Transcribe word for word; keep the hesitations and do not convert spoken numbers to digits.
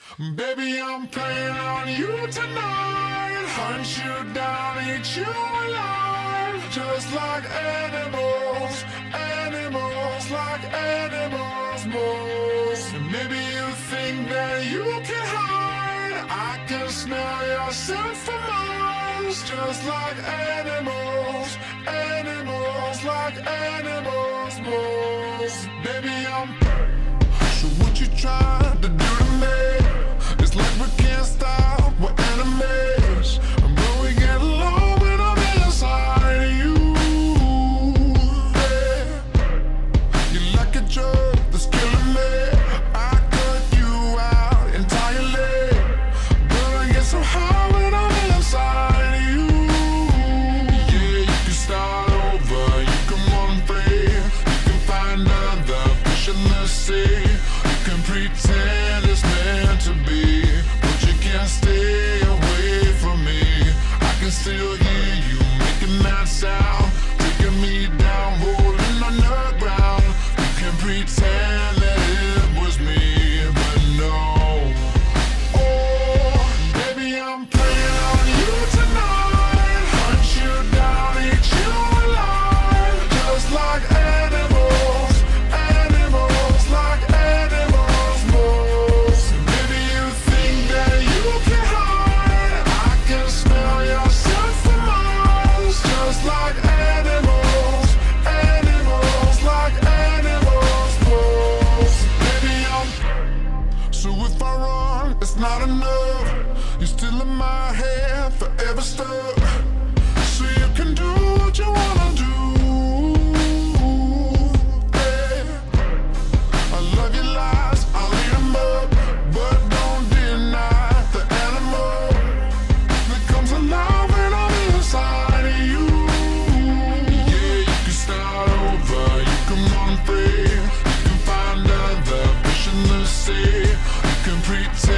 Baby, I'm playing on you tonight. Hunt you down, eat you alive. Just like animals, animals, like animals most. And maybe you think that you can hide. I can smell your scent from miles. Just like animals, animals, like animals most. Baby, I'm so what you try to do to me? It's like we can't stop, we're enemies. And when we get low, when I'm inside of you, yeah. You're like a drug that's killing me. I cut you out entirely, but I get so high when I'm inside of you. Yeah, you can start over, you can run free, you can find other fish in the sea. You can pretend it's meant to be, but you can't stay away from me. I can still hear you making that sound, taking me down, rolling on the ground. You can pretend that it was me, but no. Oh, baby, I'm playing on you tonight. Hunt you down, eat you alive. Just like animals, animals, like animals most. Baby, you think that you can hide. I can smell your scent from miles. Just like animals, animals, like animals most. Baby, I'm so if I run, it's not enough. You're still in my head, forever stuck. So you can do what you wanna do. Yeah. I love your lies, I'll eat 'em up, but don't deny the animal that comes alive when I'm inside of you. Yeah, you can start over, you can run free, you can find other fish in the sea. You can pretend